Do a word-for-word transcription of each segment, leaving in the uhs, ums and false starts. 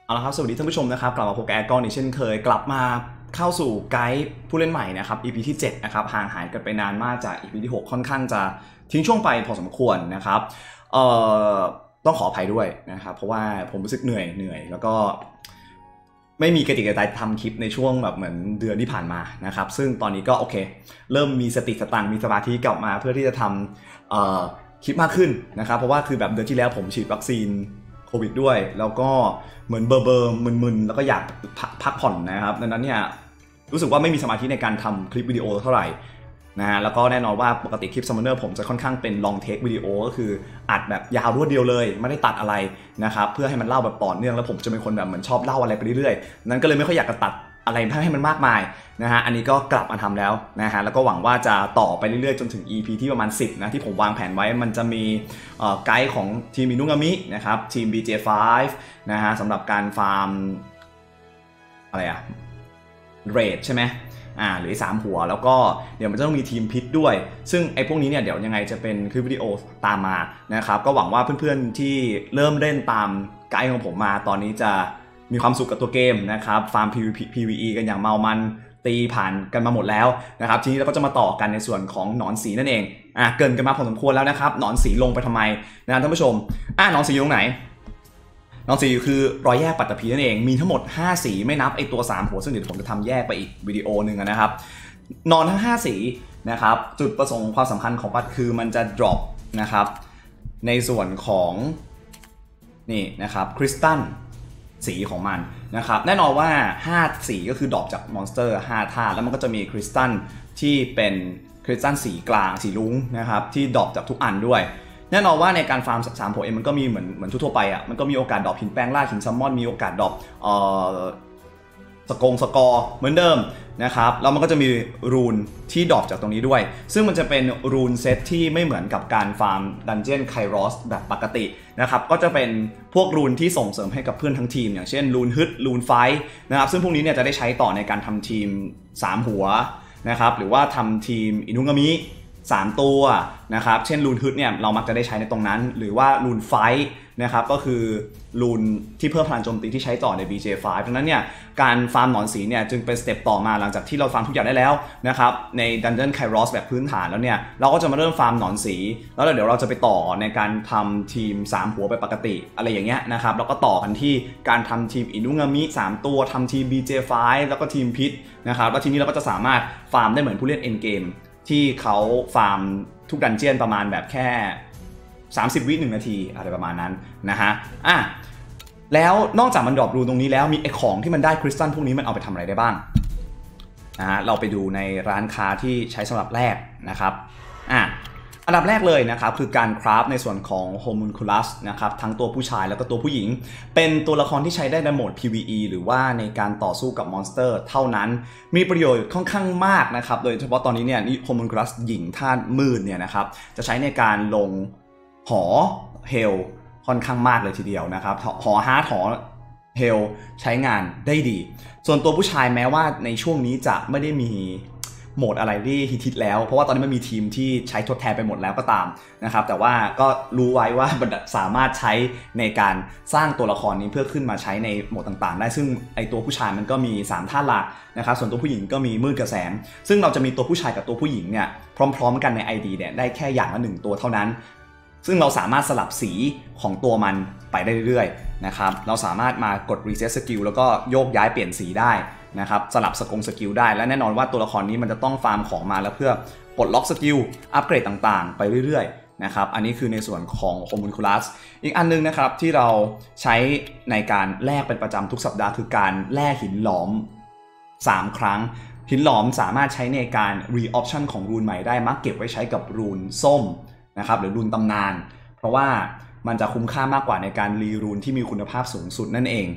เอาละครับสวัสดีท่านผู้ชมนะครับกลับมาพบกับแอร์กอนอีกเช่นเคยกลับมาเข้าสู่ไกด์ผู้เล่นใหม่นะครับ อี พี ที่เจ็ดนะครับห่างหายกันไปนานมากจาก อี พี ที่หกค่อนข้างจะทิ้งช่วงไปพอสมควรนะครับเอ่อต้องขออภัยด้วยนะครับเพราะว่าผมรู้สึกเหนื่อยเหนื่อยแล้วก็ไม่มีกระติกกระใจทำคลิปในช่วงแบบเหมือนเดือนที่ผ่านมานะครับซึ่งตอนนี้ก็โอเคเริ่มมีสติสตังมีสมาธิกลับมาเพื่อที่จะทำเอ่อคลิปมากขึ้นนะครับเพราะว่าคือแบบเดือนที่แล้วผมฉีดวัคซีนโควิดด้วยแล้วก็เหมือนเบอร์เบอร์มึนๆแล้วก็อยากพักผ่อนนะครับดังนั้นเนี่ยรู้สึกว่าไม่มีสมาธิในการทำคลิปวิดีโอเท่าไหร่นะฮะแล้วก็แน่นอนว่าปกติคลิปซัมมอนเนอร์ผมจะค่อนข้างเป็นลองเทควิดีโอก็คืออัดแบบยาวรวดเดียวเลยไม่ได้ตัดอะไรนะครับเพื่อให้มันเล่าแบบต่อเนื่องแล้วผมจะเป็นคนแบบเหมือนชอบเล่าอะไรไปเรื่อยๆนั้นก็เลยไม่ค่อยอยากจะตัดอะไรให้มันมากมายนะฮะอันนี้ก็กลับมาทำแล้วนะฮะแล้วก็หวังว่าจะต่อไปเรื่อยๆจนถึง อี พี ที่ประมาณสิบนะที่ผมวางแผนไว้มันจะมีไกด์ของทีมอินุงามินะครับทีม บี เจ ไฟว์ นะฮะสำหรับการฟาร์มอะไรอะเรดใช่ไหมอ่าหรือสามหัวแล้วก็เดี๋ยวมันจะต้องมีทีมพิษด้วยซึ่งไอ้พวกนี้เนี่ยเดี๋ยวยังไงจะเป็นคลิปวิดีโอตามมานะครับก็หวังว่าเพื่อนๆที่เริ่มเล่นตามไกด์ของผมมาตอนนี้จะมีความสุขกับตัวเกมนะครับฟาร์ม พี วี พี กันอย่างเมามันตีผ่านกันมาหมดแล้วนะครับทีนี้เราก็จะมาต่อกันในส่วนของหนอนสีนั่นเองอ่ะเกินกันมาพอสมควรแล้วนะครับหนอนสีลงไปทำไมนะท่านผู้ชมอ่ะหนอนสีอยู่ตรงไหนหนอนสีคือรอยแยกปัตตภีนั่นเองมีทั้งหมดห้าสีไม่นับไอตัวสามหัวซึ่งเดี๋ยวผมจะทำแยกไปอีกวิดีโอหนึ่งนะครับหนอนทั้งห้าสีนะครับจุดประสงค์ความสำคัญของปัตคือมันจะ drop นะครับในส่วนของนี่นะครับคริสตัลสีของมันนะครับแน่นอนว่าห้าสีก็คือดรอปจากมอนสเตอร์ห้าธาตุแล้วมันก็จะมีคริสตัลที่เป็นคริสตัลสีกลางสีลุ้งนะครับที่ดรอปจากทุกอันด้วยแน่นอนว่าในการฟาร์มสามหัวเองมันก็มีเหมือนเหมือนทั่วไปอ่ะมันก็มีโอกาสดรอปหินแปลงล่าหินซัมมอนมีโอกาสดรอปเอ่อสกงสกอร์เหมือนเดิมนะครับแล้วมันก็จะมีรูนที่ดรอปจากตรงนี้ด้วยซึ่งมันจะเป็นรูนเซตที่ไม่เหมือนกับการฟาร์มดันเจี้ยนไครอสแบบปกตินะครับก็จะเป็นพวกรูนที่ส่งเสริมให้กับเพื่อนทั้งทีมอย่างเช่นรูนฮึดรูนไฟนะครับซึ่งพวกนี้เนี่ยจะได้ใช้ต่อในการทำทีมสามหัวนะครับหรือว่าทำทีมอินุงามิสามตัวนะครับเช่นรูนฮึดเนี่ยเรามักจะได้ใช้ในตรงนั้นหรือว่ารูนไฟนะครับก็คือรูนที่เพิ่มพลังโจมตีที่ใช้ต่อใน บี เจ ไฟว์ ดังนั้นเนี่ยการฟาร์มหนอนสีเนี่ยจึงเป็นสเต็ปต่อมาหลังจากที่เราฟาร์มทุกอย่างได้แล้วนะครับใน Dungeon Kairos แบบพื้นฐานแล้วเนี่ยเราก็จะมาเริ่มฟาร์มหนอนสีแล้วเดี๋ยวเราจะไปต่อในการทำทีมสามหัวไปปกติอะไรอย่างเงี้ยนะครับแล้วก็ต่อกันที่การทำทีมอินุงามิสามตัวทำทีม บี เจ ไฟว์ แล้วก็ทีมพิษนะครับแล้วทีนี้เราก็จะสามารถฟาร์มได้เหมือนผู้เล่น End Game ที่เขาฟาร์มทุกดันเจี้ยนประมาณแบบแค่สามสิบวิหนึ่งนาทีอะไรประมาณนั้นนะฮะอ่ะแล้วนอกจากมันดรอปรูนตรงนี้แล้วมีไอ้ของที่มันได้คริสตัลพวกนี้มันเอาไปทำอะไรได้บ้างนะฮะเราไปดูในร้านค้าที่ใช้สำหรับแลกนะครับอ่ะอันดับแรกเลยนะครับคือการคราฟในส่วนของ Homunculus นะครับทั้งตัวผู้ชายแล้วก็ตัวผู้หญิงเป็นตัวละครที่ใช้ได้ในโหมด พี วี อี หรือว่าในการต่อสู้กับมอนสเตอร์เท่านั้นมีประโยชน์ค่อนข้างมากนะครับโดยเฉพาะตอนนี้เนี่ยนี่ Homunculus หญิงธาตุมืดเนี่ยนะครับจะใช้ในการลงหอเฮลค่อนข้างมากเลยทีเดียวนะครับหอฮาร์ดหอเฮลใช้งานได้ดีส่วนตัวผู้ชายแม้ว่าในช่วงนี้จะไม่ได้มีโหมดอะไรที่ฮิตๆแล้วเพราะว่าตอนนี้มันมีทีมที่ใช้ทดแทนไปหมดแล้วก็ตามนะครับแต่ว่าก็รู้ไว้ว่ามันสามารถใช้ในการสร้างตัวละครนี้เพื่อขึ้นมาใช้ในโหมดต่างๆได้ซึ่งไอตัวผู้ชายมันก็มีสามธาตุหลักนะครับส่วนตัวผู้หญิงก็มีมืดกับแสงซึ่งเราจะมีตัวผู้ชายกับตัวผู้หญิงเนี่ยพร้อมๆกันใน ไอ ดี เนี่ยได้แค่อย่างละหนึ่งตัวเท่านั้นซึ่งเราสามารถสลับสีของตัวมันไปได้เรื่อยๆนะครับเราสามารถมากด reset skill แล้วก็โยกย้ายเปลี่ยนสีได้นะครับสลับสกงสกิลได้และแน่นอนว่าตัวละครนี้มันจะต้องฟาร์มของมาแล้วเพื่อปลดล็อกสกิลอัปเกรดต่างๆไปเรื่อยๆนะครับอันนี้คือในส่วนของ Homunculus อีกอันนึงนะครับที่เราใช้ในการแลกเป็นประจำทุกสัปดาห์คือการแลกหินหลอมสามครั้งหินหลอมสามารถใช้ในการ re-option ของรูนใหม่ได้มักเก็บไว้ใช้กับรูนส้มนะครับหรือรูนตำนานเพราะว่ามันจะคุ้มค่ามากกว่าในการรีรูนที่มีคุณภาพสูงสุดนั่นเอง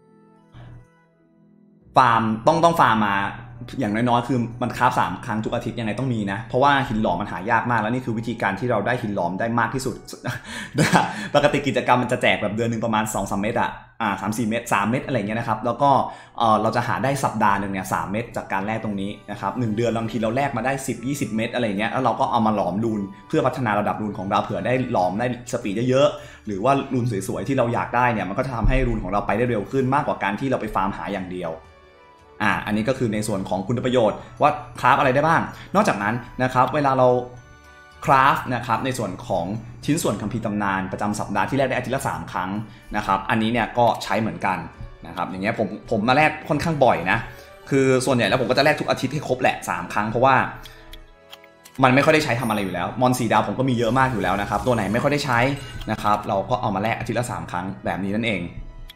ฟาร์มต้องต้องฟาร์มมาอย่างน้อยๆคือมันคราฟสามครั้งทุกอาทิตย์ยังไงต้องมีนะเพราะว่าหินหลอมมันหายากมากแล้วนี่คือวิธีการที่เราได้หินหลอมได้มากที่สุด ปกติกิจกรรมมันจะแจกแบบเดือนหนึ่งประมาณ สองถึงสาม เม็ดอะอ่าสามสี่เม็ดสามเม็ดอะไรเงี้ยนะครับแล้วก็เออเราจะหาได้สัปดาห์หนึ่งเนี่ยสามเม็ดจากการแลกตรงนี้นะครับหนึ่งเดือนบางทีเราแลกมาได้สิบ ยี่สิบเม็ดอะไรเงี้ยแล้วเราก็เอามาหลอมรูนเพื่อพัฒนาระดับรูนของเราเผื่อได้หลอมได้สปีดเยอะๆหรือว่ารูนสวยๆที่เราอยากได้เนี่ยมันก็จะทำให้รูนของเราไปได้เร็วขึ้นมากกว่าการที่เราไปฟาร์มหาอย่างเดียวอ่าอันนี้ก็คือในส่วนของคุณประโยชน์ว่าคราฟอะไรได้บ้างนอกจากนั้นนะครับเวลาเราคราฟนะครับในส่วนของชิ้นส่วนคัมภีร์ตำนานประจำสัปดาห์ที่แลกได้อาทิตย์ละสามครั้งนะครับอันนี้เนี่ยก็ใช้เหมือนกันนะครับอย่างเงี้ยผมผมมาแลกค่อนข้างบ่อยนะคือส่วนใหญ่แล้วผมก็จะแลกทุกอาทิตย์ให้ครบแหละสามครั้งเพราะว่ามันไม่ค่อยได้ใช้ทำอะไรอยู่แล้วมอนสีดาวผมก็มีเยอะมากอยู่แล้วนะครับตัวไหนไม่ค่อยได้ใช้นะครับเราก็เอามาแลกอาทิตย์ละสามครั้งแบบนี้นั่นเอง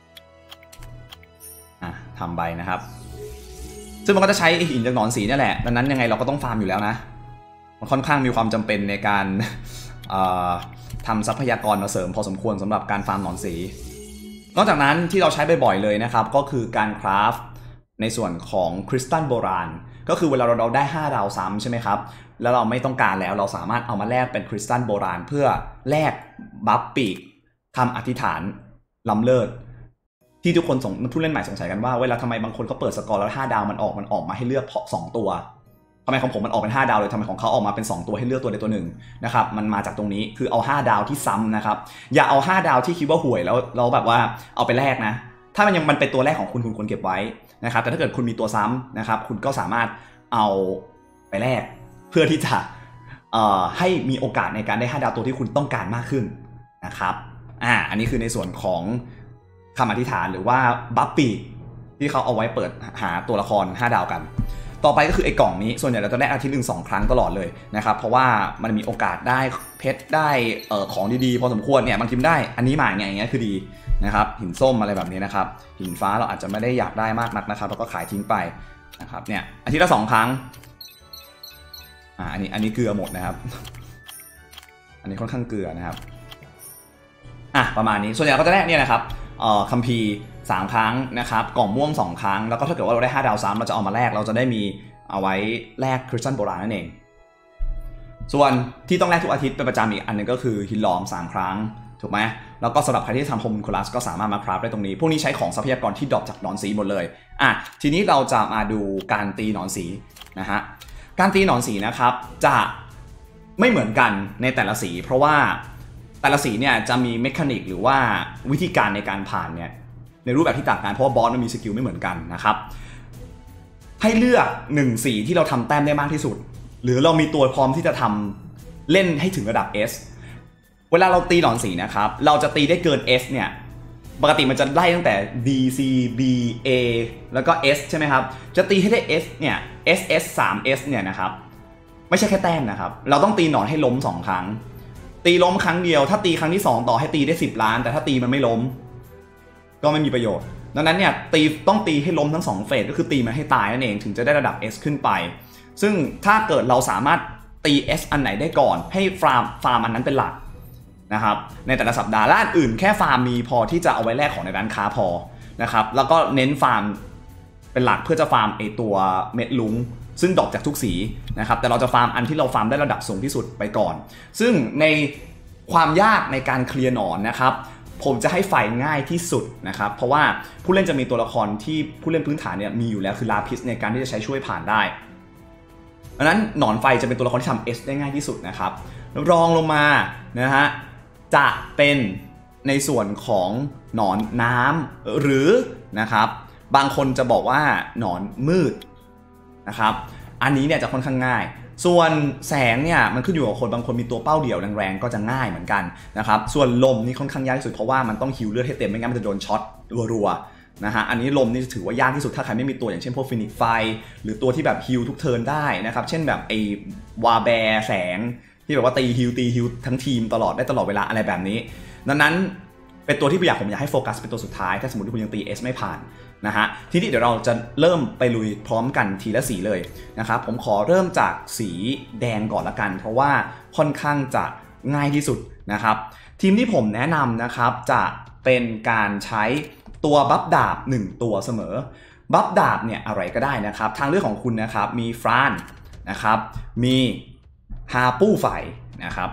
อ่ะทำไปนะครับซึ่งมันก็จะใช้หินจากหนอนสีนี่แหละดังนั้นยังไงเราก็ต้องฟาร์มอยู่แล้วนะมันค่อนข้างมีความจำเป็นในการทำทรัพยากรมาเสริมพอสมควรสำหรับการฟาร์มหนอนสีนอกจากนั้นที่เราใช้บ่อยๆเลยนะครับก็คือการคราฟในส่วนของคริสตัลโบราณก็คือเวลาเราได้ห้าดาวซ้ำใช่ไหมครับแล้วเราไม่ต้องการแล้วเราสามารถเอามาแลกเป็นคริสตัลโบราณเพื่อแลกบัฟปีกคำอธิษฐานล้ำเลิศที่ทุกคนสงผู้เล่นใหม่สงสัยกันว่าเวลาทำไมบางคนเขาเปิดสกอร์แล้วห้าดาวมันออกมันออกมาให้เลือกเพาะสองตัวทำไมของผมมันออกเป็นห้าดาวเลยทำไมของเขาออกมาเป็นสองตัวให้เลือกตัวใดตัวหนึ่งนะครับมันมาจากตรงนี้คือเอาห้าดาวที่ซ้ำนะครับอย่าเอาห้าดาวที่คิดว่าห่วยแล้วเราแบบว่าเอาไปแลกนะถ้ามันยังมันเป็นตัวแรกของคุณคุณควรเก็บไว้นะครับแต่ถ้าเกิดคุณมีตัวซ้ำนะครับคุณก็สามารถเอาไปแลกเพื่อที่จะเอ่อให้มีโอกาสในการได้ห้าดาวตัวที่คุณต้องการมากขึ้นนะครับอ่าอันนี้คือในส่วนของคำอธิษฐานหรือว่าบัฟปีที่เขาเอาไว้เปิดหาตัวละครห้าดาวกันต่อไปก็คือไอ้กล่องนี้ส่วนใหญ่เราจะได้อาทิตย์หนึ่งสองครั้งตลอดเลยนะครับเพราะว่ามันมีโอกาสได้เพชรได้เอ่อของดีๆพอสมควรเนี่ยบางทีได้อันนี้มาอย่างเงี้ยคือดีนะครับหินส้มอะไรแบบนี้นะครับหินฟ้าเราอาจจะไม่ได้อยากได้มากนักนะครับแล้วก็ขายทิ้งไปนะครับเนี่ยอาทิตย์ละสองครั้งอ่าอันนี้อันนี้เกลือหมดนะครับอันนี้ค่อนข้างเกลือนะครับอ่ะประมาณนี้ส่วนใหญ่ก็จะได้เนี่ยนะครับเอ่อคัมภีร์สามครั้งนะครับกล่องม่วงสองครั้งแล้วก็ถ้าเกิดว่าเราได้ห้าดาวซ้ำเราจะเอามาแลกเราจะได้มีเอาไว้แลกคริสตัลโบราณนั่นเองส่วนที่ต้องแลกทุกอาทิตย์เป็นประจำอีกอันนึงก็คือหินหลอมสามครั้งถูกไหมแล้วก็สำหรับใครที่ทำโฮมคูลัสก็สามารถมาคราฟได้ตรงนี้พวกนี้ใช้ของทรัพยากรที่ดรอปจากหนอนสีหมดเลยอ่ะทีนี้เราจะมาดูการตีหนอนสีนะฮะการตีหนอนสีนะครับจะไม่เหมือนกันในแต่ละสีเพราะว่าแต่ละสีเนี่ยจะมีเมคานิกหรือว่าวิธีการในการผ่านเนี่ยในรูปแบบที่ต่างกันเพราะว่าบอสมันมีสกิลไม่เหมือนกันนะครับให้เลือกหนึ่งสีที่เราทำแต้มได้มากที่สุดหรือเรามีตัวพร้อมที่จะทำเล่นให้ถึงระดับ S เวลาเราตีหนอนสีนะครับเราจะตีได้เกิน S เนี่ยปกติมันจะไล่ตั้งแต่ D C B A แล้วก็ S ใช่ไหมครับจะตีให้ได้ S เนี่ย S S สาม S เนี่ยนะครับไม่ใช่แค่แต้มนะครับเราต้องตีหนอนให้ล้มสองครั้งตีล้มครั้งเดียวถ้าตีครั้งที่สองต่อให้ตีได้สิบล้านแต่ถ้าตีมันไม่ล้มก็ไม่มีประโยชน์ดังนั้นเนี่ยตีต้องตีให้ล้มทั้งสองเฟสก็คือตีมันให้ตายนั่นเองถึงจะได้ระดับ S ขึ้นไปซึ่งถ้าเกิดเราสามารถตี S อันไหนได้ก่อนให้ฟาร์มฟาร์มอันนั้นเป็นหลักนะครับในแต่ละสัปดาห์และอันอื่นแค่ฟาร์มมีพอที่จะเอาไว้แลกของในร้านค้าพอนะครับแล้วก็เน้นฟาร์มเป็นหลักเพื่อจะฟาร์มไอตัวเม็ดลุงซึ่งดรอปจากทุกสีนะครับแต่เราจะฟาร์มอันที่เราฟาร์มได้ระดับสูงที่สุดไปก่อนซึ่งในความยากในการเคลียร์หนอนนะครับผมจะให้ไฟง่ายที่สุดนะครับเพราะว่าผู้เล่นจะมีตัวละครที่ผู้เล่นพื้นฐานเนี่ยมีอยู่แล้วคือลาพิสในการที่จะใช้ช่วยผ่านได้ดังนั้นหนอนไฟจะเป็นตัวละครที่ทำ S ได้ง่ายที่สุดนะครับรองลงมานะฮะจะเป็นในส่วนของหนอนน้ำหรือนะครับบางคนจะบอกว่าหนอนมืดนะครับอันนี้เนี่ยจะค่อนข้างง่ายส่วนแสงเนี่ยมันขึ้นอยู่กับคนบางคนมีตัวเป้าเดี่ยวแรงๆก็จะง่ายเหมือนกันนะครับส่วนลมนี่ค่อนข้างยากที่สุดเพราะว่ามันต้องฮิวเลือดให้เต็มไม่งั้นมันจะโดนช็อตรัวๆนะฮะอันนี้ลมนี่ถือว่ายากที่สุดถ้าใครไม่มีตัวอย่างเช่นพวกฟินิกไฟหรือตัวที่แบบฮิวทุกเทิร์นได้นะครับเช่นแบบไอ้วาแบร์แสงที่แบบว่าตีฮิวตีฮิวทั้งทีมตลอดได้ตลอดเวลาอะไรแบบนี้ดังนั้นเป็นตัวที่ผมอยากผมอยากให้โฟกัสเป็นตัวสุดท้ายถ้าสมมติที่คุณยังตี S ไม่ผ่านนะฮะทีนี้เดี๋ยวเราจะเริ่มไปลุยพร้อมกันทีละสีเลยนะครับผมขอเริ่มจากสีแดงก่อนละกันเพราะว่าค่อนข้างจะง่ายที่สุดนะครับทีมที่ผมแนะนำนะครับจะเป็นการใช้ตัวบัฟดาบหนึ่งตัวเสมอบัฟดาบเนี่ยอะไรก็ได้นะครับทางเลือกของคุณนะครับมีฟรานนะครับมีฮาปู้ไฟนะครับ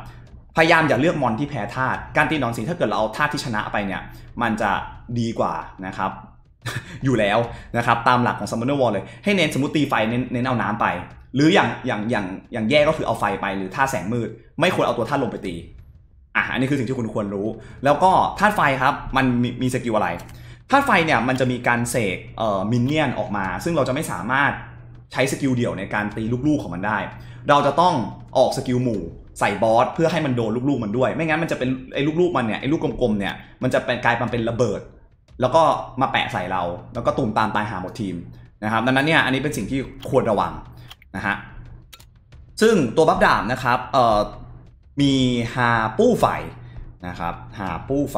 พยายามอย่าเลือกมอนที่แพ้ธาตุการตีหนอนสีถ้าเกิดเราเอาธาตุที่ชนะไปเนี่ยมันจะดีกว่านะครับ อยู่แล้วนะครับตามหลักของ Summoner Wall เลยให้เน้นสมมติตีไฟเน้นเน้นเอาน้ำไปหรืออย่างอย่างอย่างอย่างแย่ก็คือเอาไฟไปหรือธาตุแสงมืดไม่ควรเอาตัวธาตุลมไปตีอ่ะอันนี้คือสิ่งที่คุณควรรู้แล้วก็ธาตุไฟครับมันมีมีสกิลอะไรธาตุไฟเนี่ยมันจะมีการเสกเอ่อมินเนี่ยนออกมาซึ่งเราจะไม่สามารถใช้สกิลเดี่ยวในการตีลูกๆของมันได้เราจะต้องออกสกิลหมู่ใส่บอสเพื่อให้มันโดนลูกๆมันด้วยไม่งั้นมันจะเป็นไอ้ลูกๆมันเนี่ยไอ้ลูกกลมๆเนี่ยมันจะเป็นกลายเป็นระเบิดแล้วก็มาแปะใส่เราแล้วก็ตุ่มตามตายหาหมดทีมนะครับดังนั้นเนี่ยอันนี้เป็นสิ่งที่ควรระวังนะฮะซึ่งตัวบัฟดาบนะครับเอ่อมีฮาปู้ไฟนะครับฮาปู้ไฟ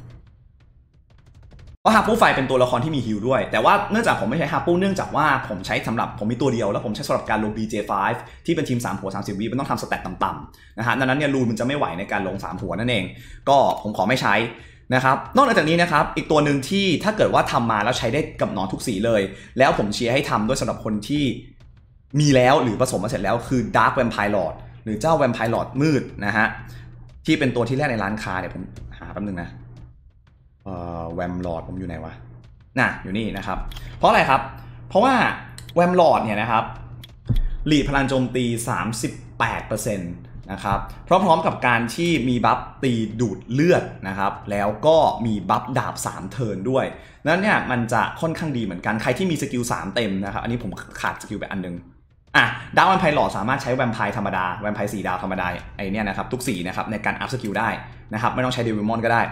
เพราะฮาปู้ไฟเป็นตัวละครที่มีฮิลด้วยแต่ว่าเนื่องจากผมไม่ใช้ฮาปู้เนื่องจากว่าผมใช้สำหรับผมมีตัวเดียวแล้วผมใช้สำหรับการลง บี เจ ไฟว์ ที่เป็นทีมสามหัวสามสิบวิมันต้องทำสแตทต่ำๆนะฮะดังนั้นเนี่ยรูนมันจะไม่ไหวในการลงสามหัวนั่นเองก็ผมขอไม่ใช้นะครับนอกจากนี้นะครับอีกตัวหนึ่งที่ถ้าเกิดว่าทำมาแล้วใช้ได้กับหนอนทุกสีเลยแล้วผมเชียร์ให้ทำด้วยสำหรับคนที่มีแล้วหรือผสมมาเสร็จแล้วคือ Dark Vampire Lord หรือเจ้า Vampire Lord มืดนะฮะที่เป็นตัวที่แรกในร้านค้าเนี่ยผมหาแป๊บนึงนะเอ่อ Vamp Lord ผมอยู่ไหนวะน่ะอยู่นี่นะครับเพราะอะไรครับเพราะว่า Vamp Lord เนี่ยนะครับลีดพลังโจมตี สามสิบแปดเปอร์เซ็นต์นะครับพร้อมๆกับการที่มีบัฟตีดูดเลือดนะครับแล้วก็มีบัฟดาบสามเทิร์นด้วยนั้นเนี่ยมันจะค่อนข้างดีเหมือนกันใครที่มีสกิลสามเต็มนะครับอันนี้ผมขาดสกิลไปอันนึงอ่ะดาวแวมไพร์หลอดสามารถใช้แวมไพร์ธรรมดาแวมไพร์สี่ดาวธรรมดาไอเนี่ยนะครับทุกสีนะครับในการอัพสกิลได้นะครับไม่ต้องใช้เดวิลมอนก็ได้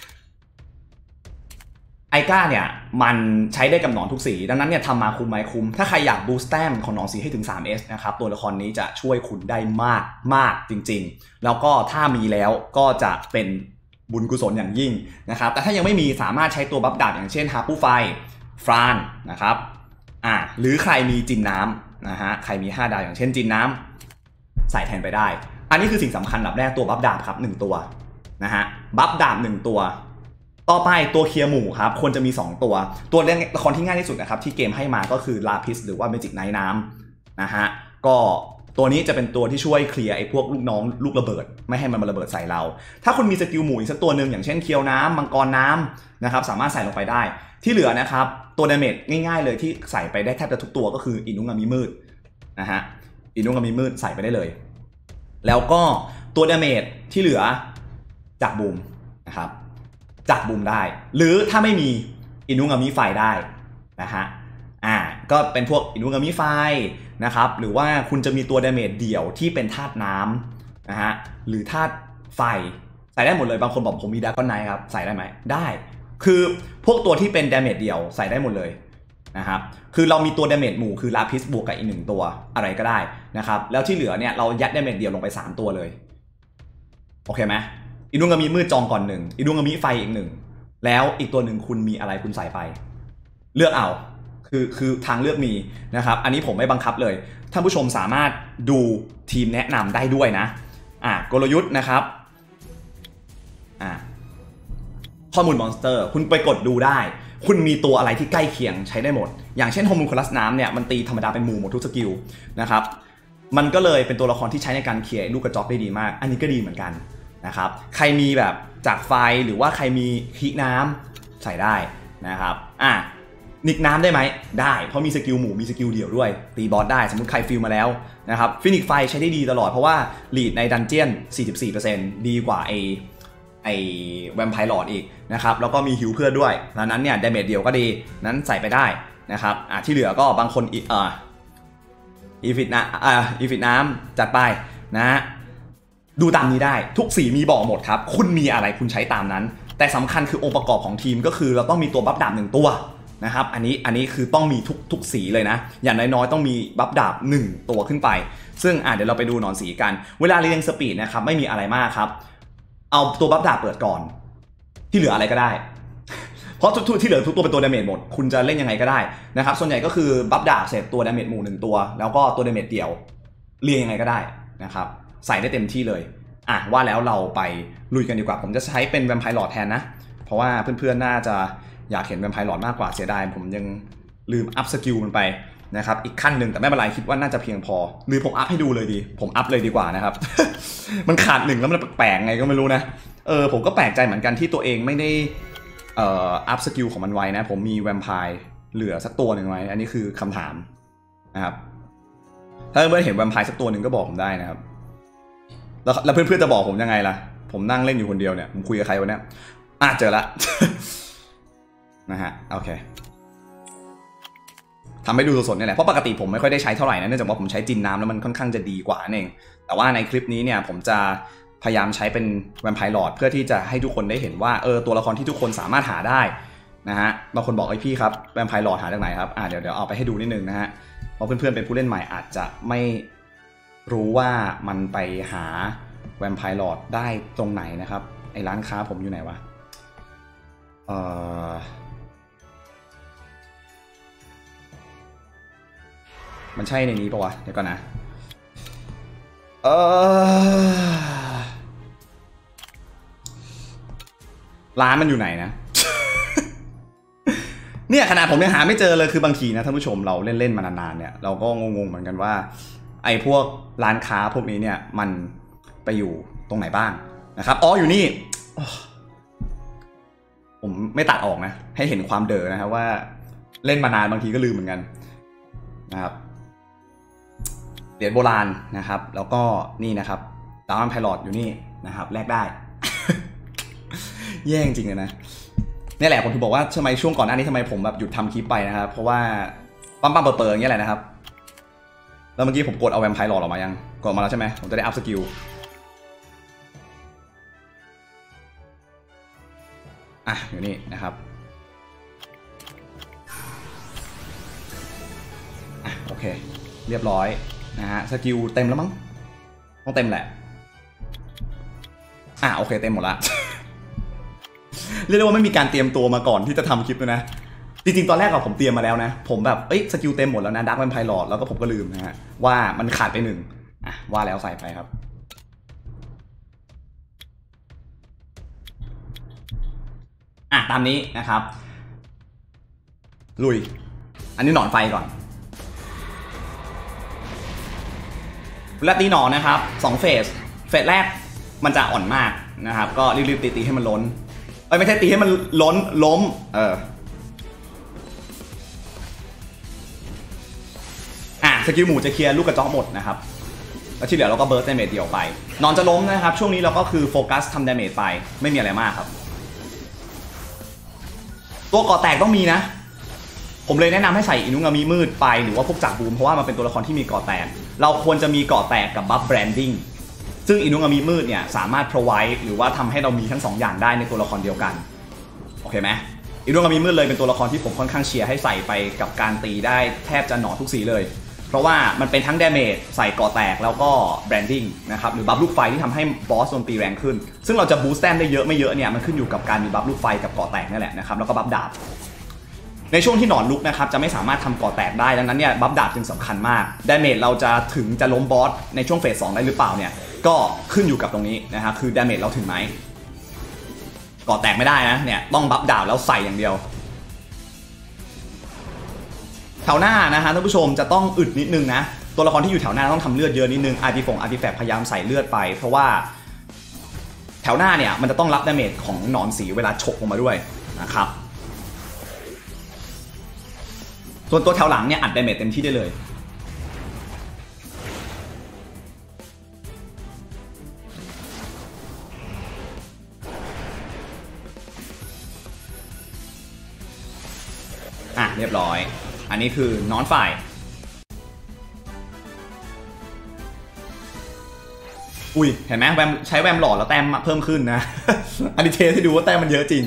ไอก้าเนี่ยมันใช้ได้กับหนอนทุกสีดังนั้นเนี่ยทำมาคุ้มไหมคุ้มถ้าใครอยากบูสต์แต้มของหนอนสีให้ถึง ทรี เอส นะครับตัวละครนี้จะช่วยคุณได้มากมากจริงๆแล้วก็ถ้ามีแล้วก็จะเป็นบุญกุศลอย่างยิ่งนะครับแต่ถ้ายังไม่มีสามารถใช้ตัวบัฟดาบอย่างเช่นฮาปูไฟฟรานนะครับอ่าหรือใครมีจินน้ำนะฮะใครมีห้าดาวอย่างเช่นจินน้ำใส่แทนไปได้อันนี้คือสิ่งสำคัญอันดับแรกตัวบัฟดาบครับหนึ่งตัวนะฮะบัฟดาบหนึ่งตัวต่อไปตัวเคลียร์หมู่ครับควรจะมีสองตัวตัวเรื่องละครที่ง่ายที่สุดนะครับที่เกมให้มาก็คือลาพิสหรือว่าเมจิกไนท์น้ำนะฮะก็ตัวนี้จะเป็นตัวที่ช่วยเคลียร์ไอ้พวกลูกน้องลูกระเบิดไม่ให้มันมาระเบิดใส่เราถ้าคุณมีสกิลหมู่อีกสักตัวหนึ่งอย่างเช่นเคียวน้ำมังกรน้ำนะครับสามารถใส่ลงไปได้ที่เหลือนะครับตัวดาเมจง่ายๆเลยที่ใส่ไปได้แทบจะทุกตัวก็คืออินุงามิมืดนะฮะอินุงามิมืดใส่ไปได้เลยแล้วก็ตัวดาเมจที่เหลือจากบูมนะครับจากบูมได้หรือถ้าไม่มีอินุงามิไฟได้นะฮะอ่าก็เป็นพวกอินุงามิไฟนะครับหรือว่าคุณจะมีตัวดาเมจเดี่ยวที่เป็นธาตุน้ำนะฮะหรือธาตุไฟใส่ได้หมดเลยบางคนบอกผมมีดราก้อนไนท์ครับใส่ได้ไหมได้คือพวกตัวที่เป็นดาเมจเดี่ยวใส่ได้หมดเลยนะครับคือเรามีตัวดาเมจหมู่คือลาพิสบวกกับอีกหนึ่งตัวอะไรก็ได้นะครับแล้วที่เหลือเนี่ยเรายัดดาเมจเดี่ยวลงไปสามตัวเลยโอเคไหมอินุงามิมืดจองก่อนหนึ่งอินุงามิไฟอีกหนึ่งแล้วอีกตัวหนึ่งคุณมีอะไรคุณใส่ไปเลือกเอาคือคือทางเลือกมีนะครับอันนี้ผมไม่บังคับเลยท่านผู้ชมสามารถดูทีมแนะนำได้ด้วยนะอ่ะกลยุทธ์นะครับอ่ะข้อมูลมอนสเตอร์คุณไปกดดูได้คุณมีตัวอะไรที่ใกล้เคียงใช้ได้หมดอย่างเช่นโฮมูนคูลัสน้ำเนี่ยมันตีธรรมดาเป็นหมู่หมดทุกสกิลนะครับมันก็เลยเป็นตัวละครที่ใช้ในการเคลียร์ลูกกระจอกได้ดีมากอันนี้ก็ดีเหมือนกันนะครับใครมีแบบจากไฟหรือว่าใครมีขีน้ำใส่ได้นะครับอ่ะนิกน้ำได้ไหมได้เพราะมีสกิลหมู่มีสกิลเดี่ยวด้วยตีบอสได้สมมติใครฟิลมาแล้วนะครับฟินิกไฟใช้ได้ดีตลอดเพราะว่าลีดในดันเจียน สี่สิบสี่เปอร์เซ็นต์ ดีกว่าไอไอแวมไพร์ลอร์ดอีกนะครับแล้วก็มีฮิวเพื่อนด้วยดังนั้นเนี่ยดาเมจเดียวก็ดีนั้นใส่ไปได้นะครับอ่ะที่เหลือก็บางคนอีอ่าอีฟิตนะอ่าอีฟิตน้ำจัดไปนะดูตามนี้ได้ทุกสีมีบอกหมดครับคุณมีอะไรคุณใช้ตามนั้นแต่สำคัญคือองค์ประกอบของทีมก็คือเราต้องมีตัวบัฟดาบหนึ่งตัวนะครับอันนี้อันนี้คือต้องมีทุกทุกสีเลยนะอย่างน้อยๆต้องมีบัฟดาบหนึ่งตัวขึ้นไปซึ่งอ่ะเดี๋ยวเราไปดูหนอนสีกันเวลาเรียงสปีดนะครับไม่มีอะไรมากครับเอาตัวบัฟดาบเปิดก่อนที่เหลืออะไรก็ได้เพราะทุกที่เหลือทุกตัวเป็นตัวดาเมจหมดคุณจะเล่นยังไงก็ได้นะครับส่วนใหญ่ก็คือบัฟดาบเสร็จตัวดาเมจหมู่หนึ่งตัวแล้วก็ตัวดาเมจเดี่ยวเรียงยังไงก็ได้นะครับใส่ได้เต็มที่เลยอ่ะว่าแล้วเราไปลุยกันดีกว่าผมจะใช้เป็นแวมไพร์ลอร์ดแทนนะเพราะว่าเพื่อนๆน่าจะอยากเห็นแวมไพร์ลอร์ดมากกว่าเสียดายผมยังลืมอัพสกิลมันไปนะครับอีกขั้นหนึ่งแต่ไม่เป็นไรคิดว่าน่าจะเพียงพอหรือผมอัพให้ดูเลยดีผมอัพเลยดีกว่านะครับ มันขาดหนึ่งแล้วมันแปลกไงก็ไม่รู้นะเออผมก็แปลกใจเหมือนกันที่ตัวเองไม่ได้เอ่ออัพสกิลของมันไว้นะผมมีแวมไพร์เหลือสักตัวหนึ่งไว้อันนี้คือคำถามนะครับถ้าเพื่อนเห็นแวมไพร์สักตัวหนึ่งก็บอกผมได้นะครับแล้วเพื่อนๆจะบอกผมยังไงล่ะผมนั่งเล่นอยู่คนเดียวเนี่ยผมคุยกับใครวะเนี่ยอ่ะเจอละ นะฮะโอเคทำให้ดูสดๆนี่แหละเพราะปกติผมไม่ค่อยได้ใช้เท่าไหร่นะเนื่องจากว่าผมใช้จินน้ำแล้วมันค่อนข้างจะดีกว่านั่นเองแต่ว่าในคลิปนี้เนี่ยผมจะพยายามใช้เป็นแวมไพร์ลอร์ดเพื่อที่จะให้ทุกคนได้เห็นว่าเออตัวละครที่ทุกคนสามารถหาได้นะฮะบางคนบอกไอ้พี่ครับแวมไพร์ลอร์ดหาจากไหนครับอ่าเดี๋ยวเดี๋ยวเอาไปให้ดูนิดนึงนะฮะเพราะเพื่อนๆเป็นผู้เล่นใหม่อาจจะไม่รู้ว่ามันไปหาแวมไพร์ลอร์ดได้ตรงไหนนะครับไอ้ร้านค้าผมอยู่ไหนวะเออมันใช่ในนี้ปะวะเดี๋ยวก่อนนะเออร้านมันอยู่ไหนนะ เนี่ยขนาดผมยังหาไม่เจอเลยคือบางทีนะท่านผู้ชมเราเล่นๆมานานๆเนี่ยเราก็งงๆเหมือนกันว่าไอ้พวกร้านค้าพวกนี้เนี่ยมันไปอยู่ตรงไหนบ้างนะครับอ๋ออยู่นี่ผมไม่ตัดออกนะให้เห็นความเด๋อนะครับว่าเล่นมานานบางทีก็ลืมเหมือนกันนะครับเหรียญโบราณนะครับแล้วก็นี่นะครับดาวน์ไพลอตอยู่นี่นะครับแลกได้ แย่จริงเลยนะนี่แหละผมถึงบอกว่าทำไมช่วงก่อนหน้านี้ทำไมผมแบบหยุดทำคลิปไปนะครับเพราะว่าปั๊มปั๊มเปิดเปิดอย่างเงี้ยแหละนะครับแล้วเมื่อกี้ผมกดเอาแวมไพร์หลอดออกมายังกดมาแล้วใช่ไหมผมจะได้อัพสกิลอ่ะอยู่นี่นะครับอ่ะโอเคเรียบร้อยนะฮะสกิลเต็มแล้วมั้งต้องเต็มแหละอ่ะโอเคเต็มหมดละ เรียกได้ว่าไม่มีการเตรียมตัวมาก่อนที่จะทำคลิปด้วยนะจริงๆตอนแรกอะผมเตรียมมาแล้วนะผมแบบเอ้ยสกิลเต็มหมดแล้วนะดักแวมไพร์ลอร์ดแล้วก็ผมก็ลืมนะฮะว่ามันขาดไปหนึ่งอ่ะว่าแล้วใส่ไปครับอ่ะตามนี้นะครับลุยอันนี้หนอนไฟก่อนและตีหนอนนะครับสองเฟสเฟสแรกมันจะอ่อนมากนะครับก็รีบๆตีๆให้มันล้นเอ้ยไม่ใช่ตีให้มันล้นล้มเอออ่ะสกิลหมูจะเคลียร์ลูกกระจอกหมดนะครับแล้วที่เหลือเราก็เบิร์สดาเมจเดียวไปนอนจะล้มนะครับช่วงนี้เราก็คือโฟกัสทำดาเมจไปไม่มีอะไรมากครับตัวก่อแตกต้องมีนะผมเลยแนะนำให้ใส่อินุงามิมืดไปหรือว่าพวกจักรบูมเพราะว่ามันเป็นตัวละครที่มีก่อแตกเราควรจะมีก่อแตกกับบัฟแบรนดิ้งซึ่งอินุงามิมืดเนี่ยสามารถ provide หรือว่าทำให้เรามีทั้งสองอย่างได้ในตัวละครเดียวกันโอเคไหมอินุงามิมืดเลยเป็นตัวละครที่ผมค่อนข้างเชียร์ให้ใส่ไปกับการตีได้แทบจะหนอทุกสีเลยเพราะว่ามันเป็นทั้ง damage ใส่ก่อแตกแล้วก็ branding นะครับหรือบัฟลูกไฟที่ทำให้บอสโจมตีแรงขึ้นซึ่งเราจะบูสต์แต้มได้เยอะไม่เยอะเนี่ยมันขึ้นอยู่กับการมีบัฟลูกไฟกับก่อแตกนี่แหละนะครับแล้วก็บัฟดาบในช่วงที่หนอนลุกนะครับจะไม่สามารถทำก่อแตกได้ดังนั้นเนี่ยบัฟดาบจึงสำคัญมากดาเมจเราจะถึงจะล้มบอสในช่วงเฟสสองได้หรือเปล่าเนี่ยก็ขึ้นอยู่กับตรงนี้นะฮะคือดาเมจเราถึงไหมก่อแตกไม่ได้นะเนี่ยต้องบัฟดาบแล้วใส่อย่างเดียวแถวหน้านะฮะท่านผู้ชมจะต้องอึดนิดนึงนะตัวละครที่อยู่แถวหน้าต้องทำเลือดเยอะนิดนึงอาร์ติฟงอาร์ติแฟกต์พยายามใส่เลือดไปเพราะว่าแถวหน้าเนี่ยมันจะต้องรับดาเมจของหนอนสีเวลาฉกลงมาด้วยนะครับส่วนตัวแถวหลังเนี่ยอัดดาเมจเต็มที่ได้เลยอ่ะเรียบร้อยอันนี้คือนอนฝ่ายอุ้ยเห็นไหมแวมใช้แวมหลอดแล้วแต้มเพิ่มขึ้นนะ อันนี้เทสให้ดูว่าแต้มมันเยอะจริง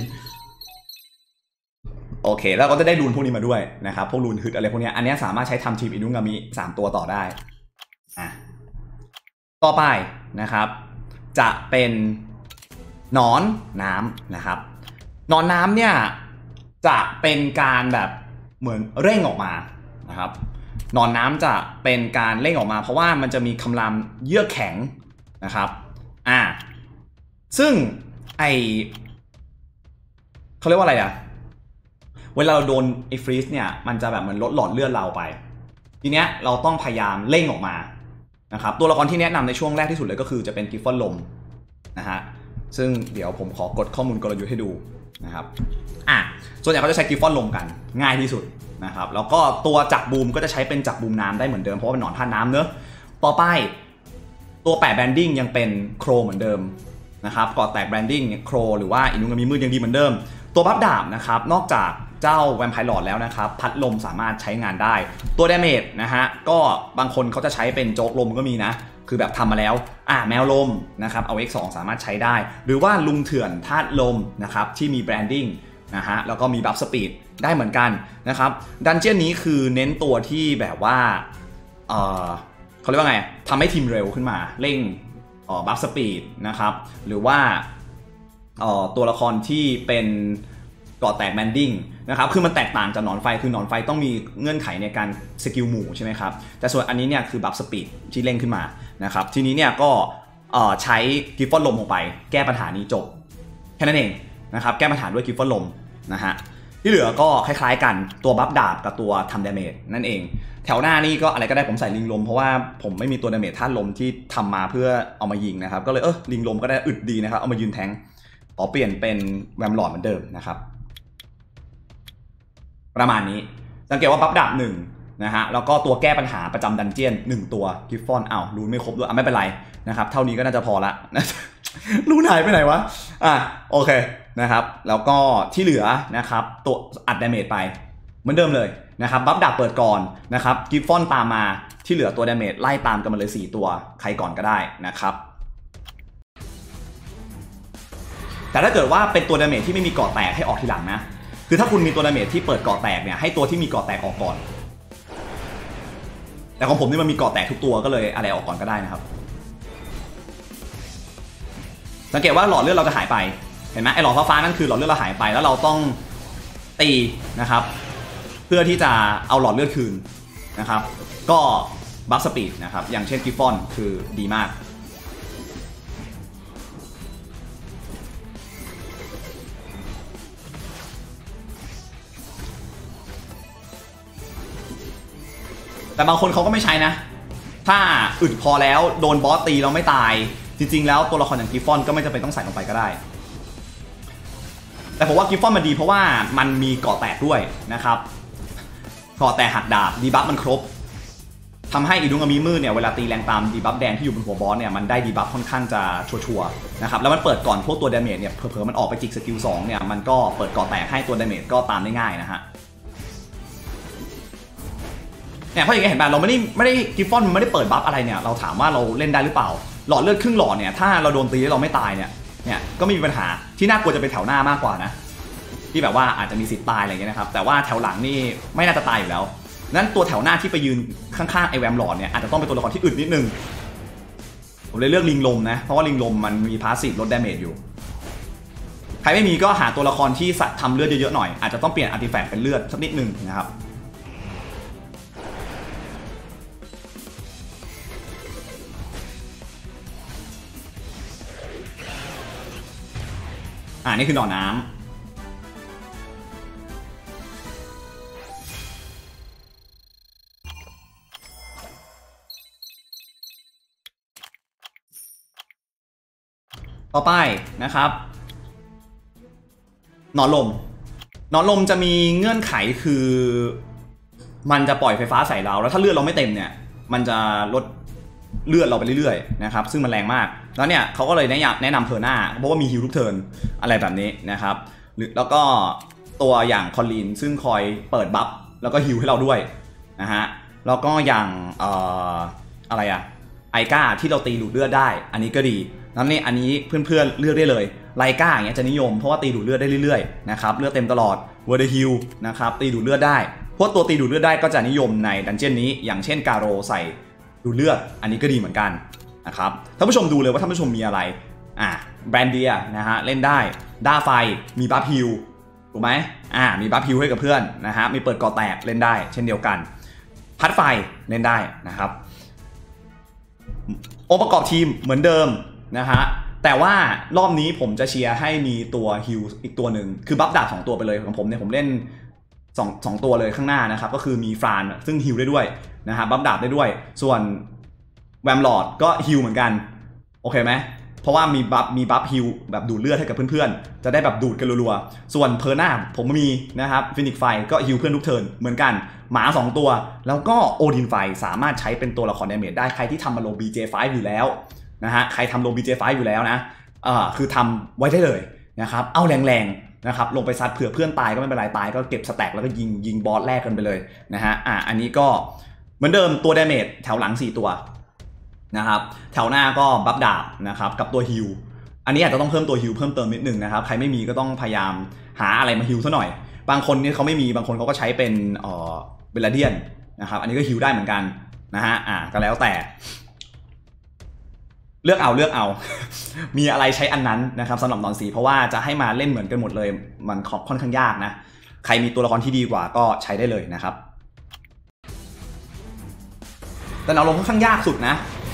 โอเคแล้วก็จะได้รูนพวกนี้มาด้วยนะครับพวกรูนฮึดอะไรพวกนี้อันนี้สามารถใช้ทำทีมอินุงามิสามตัวต่อได้อ่ะต่อไปนะครับจะเป็นหนอนน้ำนะครับหนอนน้ำเนี่ยจะเป็นการแบบเหมือนเร่งออกมานะครับหนอนน้ำจะเป็นการเร่งออกมาเพราะว่ามันจะมีคำรามเยือกแข็งนะครับอ่าซึ่งไอเขาเรียกว่าอะไรอะเวลาเราโดนไอ้ฟรีซเนี่ยมันจะแบบเหมือนลดหลอดเลือดเราไปทีเนี้ยเราต้องพยายามเร่งออกมานะครับตัวละครที่แนะนำในช่วงแรกที่สุดเลยก็คือจะเป็นกิฟฟอนลมนะฮะซึ่งเดี๋ยวผมขอกดข้อมูลกลยุทธ์ให้ดูนะครับอ่ะส่วนใหญ่เขาจะใช้กิฟฟอนลมกันง่ายที่สุดนะครับแล้วก็ตัวจักรบูมก็จะใช้เป็นจักรบูมน้ำได้เหมือนเดิมเพราะว่าเป็นหนอนท่าน้ำเนอะต่อไปตัวแปะแบรนดิ้งยังเป็นโครเหมือนเดิมนะครับก่อแตกแบรนดิ้งโครหรือว่าอินุงามิมืดยังดีเหมือนเดิมตัวบัฟดาบนะครับนอกจากเจ้าแวมไพร์ลอร์ดแล้วนะครับพัดลมสามารถใช้งานได้ตัวดาเมจนะฮะก็บางคนเขาจะใช้เป็นโจ๊กลมก็มีนะคือแบบทำมาแล้วอ่าแมวลมนะครับเอา เอ็กซ์ สอง สามารถใช้ได้หรือว่าลุงเถื่อนธาตุลมนะครับที่มีแบรนดิ้งนะฮะแล้วก็มีบัฟสปีดได้เหมือนกันนะครับดันเจี้ยนนี้คือเน้นตัวที่แบบว่าเออเขาเรียกว่าไงทำให้ทีมเร็วขึ้นมาเร่งบัฟสปีดนะครับหรือว่าตัวละครที่เป็นก่อแตกแบนดิ้งนะครับคือมันแตกต่างจากหนอนไฟคือหนอนไฟต้องมีเงื่อนไขในการสกิลหมู่ใช่ไหมครับแต่ส่วนอันนี้เนี่ยคือบัฟสปีดที่เร่งขึ้นมานะครับทีนี้เนี่ยก็ใช้กิฟฟอนลมลงไปแก้ปัญหานี้จบแค่นั้นเองนะครับแก้ปัญหาด้วยกิฟฟอนลมนะฮะที่เหลือก็คล้ายๆกันตัวบัฟดาบกับตัวทำดาเมจนั่นเองแถวหน้านี่ก็อะไรก็ได้ผมใส่ลิงลมเพราะว่าผมไม่มีตัวดาเมจธาตุลมที่ทำมาเพื่อเอามายิงนะครับก็เลยเออลิงลมก็ได้อึดดีนะครับเอามายืนแทงขอเปลี่ยนเป็นแวมลอร์ดเหมือนเดิมนะครับประมาณนี้สังเกตว่าบัฟดาบหนึ่งนะฮะแล้วก็ตัวแก้ปัญหาประจำดันเจียนหนึ่งตัวกิฟฟอนอ้าวรูนไม่ครบด้วยอ่ะไม่เป็นไรนะครับเท่านี้ก็น่าจะพอละรูนหายไปไหนวะอ่ะโอเคนะครับแล้วก็ที่เหลือนะครับตัวอัดดาเมจไปเหมือนเดิมเลยนะครับบัฟดาบเปิดก่อนนะครับกิฟฟอนตามมาที่เหลือตัวดาเมจไล่ตามกันมาเลยสี่ตัวใครก่อนก็ได้นะครับแต่ถ้าเกิดว่าเป็นตัวดาเมจที่ไม่มีก่อแตกให้ออกทีหลังนะคือถ้าคุณมีตัวดาเมจที่เปิดก่อแตกเนี่ยให้ตัวที่มีก่อแตกออกก่อนแต่ของผมนี่มันมีก่อแตกทุกตัวก็เลยอะไรออกก่อนก็ได้นะครับสังเกตว่าหลอดเลือดเราจะหายไปเห็นไหมไอหลอดฟ้าๆนั่นคือหลอดเลือดเราหายไปแล้วเราต้องตีนะครับเพื่อที่จะเอาหลอดเลือดคืนนะครับก็บัฟสปีดนะครับอย่างเช่นกิฟฟอนคือดีมากแต่บางคนเขาก็ไม่ใช้นะถ้าอึดพอแล้วโดนบอสตีเราไม่ตายจริงๆแล้วตัวละครอย่างกิฟฟอนก็ไม่จำเป็นต้องใส่ลงไปก็ได้แต่ผมว่ากิฟฟอนมันดีเพราะว่ามันมีเกาะแตกด้วยนะครับเกาะแตกหักดาบดีบัฟมันครบทำให้อินุงามิมืดเนี่ยเวลาตีแรงตามดีบัฟแดงที่อยู่บนหัวบอสเนี่ยมันได้ดีบัฟค่อนข้างจะชัวร์ๆนะครับแล้วมันเปิดก่อนพวกตัวดาเมจเนี่ยเผลอๆมันออกไปจิกสกิลสองเนี่ยมันก็เปิดเกาะแตกให้ตัวดาเมจก็ตามได้ง่ายนะฮะเนี่ยเพราะอย่างนี้เห็นป่ะเราไม่ได้ไม่ได้กิฟฟอนมันไม่ได้เปิดบัฟอะไรเนี่ยเราถามว่าเราเล่นได้หรือเปล่าหลอดเลือดครึ่งหลอดเนี่ยถ้าเราโดนตีแล้วเราไม่ตายเนี่ยเนี่ยก็ไม่มีปัญหาที่น่ากลัวจะเป็นแถวหน้ามากกว่านะที่แบบว่าอาจจะมีสิทธิ์ตายอะไรเงี้ยนะครับแต่ว่าแถวหลังนี่ไม่น่าจะตายอยู่แล้วนั้นตัวแถวหน้าที่ไปยืนข้างๆไอแวมหลอดเนี่ยอาจจะต้องเป็นตัวละครที่อึดนิดนึงผมเลยเลือกลิงลมนะเพราะว่าลิงลมมันมีพาสซีฟลดดาเมจอยู่ใครไม่มีก็หาตัวละครที่สัตว์ทำเลือดเยอะๆหน่อยอาจจะต้องเปลี่ยนอาร์ติแฟกต์เป็นเลือดสักนิดนึงนะครับอ่านี่คือหนอนน้ำต่อไปนะครับหนอนลมหนอนลมจะมีเงื่อนไขคือมันจะปล่อยไฟฟ้าใส่เราแล้วถ้าเลือดเราไม่เต็มเนี่ยมันจะลดเลือดเราไปเรื่อยๆนะครับซึ่งมันแรงมากแล้วเนี่ยเขาก็เลยแนะนำแนะนำเพอร์น่าเพราะว่ามีฮิลทุกเทิร์นอะไรแบบนี้นะครับแล้วก็ตัวอย่างคอลลีนซึ่งคอยเปิดบัฟแล้วก็ฮิลให้เราด้วยนะฮะแล้วก็อย่างเอ่ออะไรอะไอก้าที่เราตีดูดเลือดได้อันนี้ก็ดีนั้นนี่อันนี้เพื่อนๆเลือกได้เลยไลก้าอย่างเงี้ยจะนิยมเพราะว่าตีดูดเลือดได้เรื่อยๆนะครับเลือดเต็มตลอดเวอร์เดฮิลนะครับตีดูดเลือดได้พวกตัวตีดูดเลือดได้ก็จะนิยมในดันเจี้ยนนี้อย่างเช่นกาโรใส่ดูเลือดอันนี้ก็ดีเหมือนกันนะครับท่านผู้ชมดูเลยว่าท่านผู้ชมมีอะไรอ่าแบรนเดียนะฮะเล่นได้ด้าไฟมีบัฟฮิลถูกไหมอ่ามีบัฟฮิลให้กับเพื่อนนะฮะมีเปิดก่อแตกเล่นได้เช่นเดียวกันพัดไฟเล่นได้นะครับองค์ประกอบทีมเหมือนเดิมนะฮะแต่ว่ารอบนี้ผมจะเชียร์ให้มีตัวฮิลอีกตัวหนึ่งคือบัฟดาบสองตัวไปเลยของผมเนี่ยผมเล่นสองสองตัวเลยข้างหน้านะครับก็คือมีฟรานซึ่งฮิลได้ด้วยนะฮะบัฟดาบได้ด้วยส่วนแวมลอร์ดก็ฮิลเหมือนกันโอเคไหมเพราะว่ามีบัฟมีบัฟฮิลแบบดูดเลือดให้กับเพื่อนๆจะได้แบบดูดกันรัวๆส่วนเพอร์น่าผมมีนะครับฟินิกไฟก็ฮิลเพื่อนทุกเทิร์นเหมือนกันหมาสองตัวแล้วก็โอดินไฟสามารถใช้เป็นตัวละครดาเมจได้ใครที่ทำมาลง บี เจ ไฟว์ อยู่แล้วนะฮะใครทำลง บี เจ ไฟว์ อยู่แล้วนะอ่าคือทำไว้ได้เลยนะครับเอาแรงๆนะครับลงไปซัดเผื่อเพื่อนตายก็ไม่เป็นไรตายก็เก็บสแต็กแล้วก็ยิงยิงบอสแรกกันไปเลยนะฮะอ่ะอันนี้ก็เหมือนเดิมตัวดาเมจแถวหลังสี่ตัวนะครับแถวหน้าก็บัฟดาบนะครับกับตัวฮิลอันนี้อาจจะต้องเพิ่มตัวฮิลเพิ่มเติมนิดนึงนะครับใครไม่มีก็ต้องพยายามหาอะไรมาฮิลซะหน่อยบางคนนี่เขาไม่มีบางคนเขาก็ใช้เป็นเอ่อเบลเดียนนะครับอันนี้ก็ฮิลได้เหมือนกันนะฮะอ่ะก็แล้วแต่เลือกเอาเลือกเอา มีอะไรใช้อันนั้นนะครับสำหรับนอนสีเพราะว่าจะให้มาเล่นเหมือนกันหมดเลยมันค่อนข้างยากนะใครมีตัวละครที่ดีกว่าก็ใช้ได้เลยนะครับแต่เราลงค่อนข้างยากสุดนะ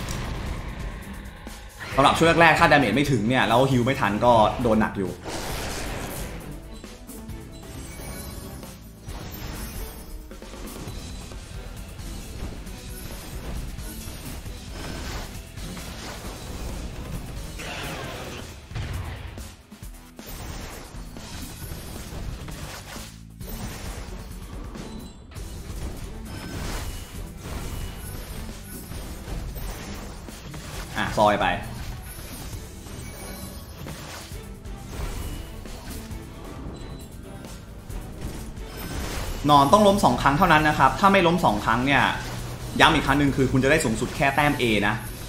สำหรับช่วงแรกๆถ้าดาเมจไม่ถึงเนี่ยแล้วฮิลไม่ทันก็โดนหนักอยู่อ่ะซอยไปนอนต้องล้มสองครั้งเท่านั้นนะครับถ้าไม่ล้มสองครั้งเนี่ยย้ำอีกครั้งหนึ่งคือคุณจะได้สูงสุดแค่แต้ม A นะ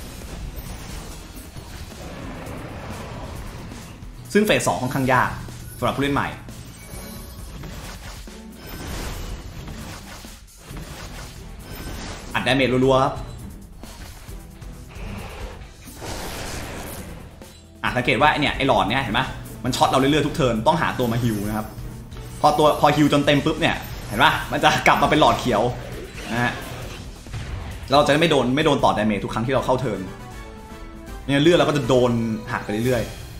ซึ่งเฟสสองค่อนข้างยากสำหรับผู้เล่นใหม่อัดดาเมจรัวๆครับอ่ะสังเกตว่าเนี่ยไอ้หลอดเนี่ยเห็นไหมมันช็อตเราเรื่อยๆทุกเทิร์นต้องหาตัวมาฮิลนะครับพอตัวพอฮิลจนเต็มปุ๊บเนี่ยเห็นปะมันจะกลับมาเป็นหลอดเขียวนะฮะเราจะไม่โดนไม่โดนต่อดาเมจทุกครั้งที่เราเข้าเทิร์นเนี่ยเลือดเราก็จะโดนหักไปเรื่อย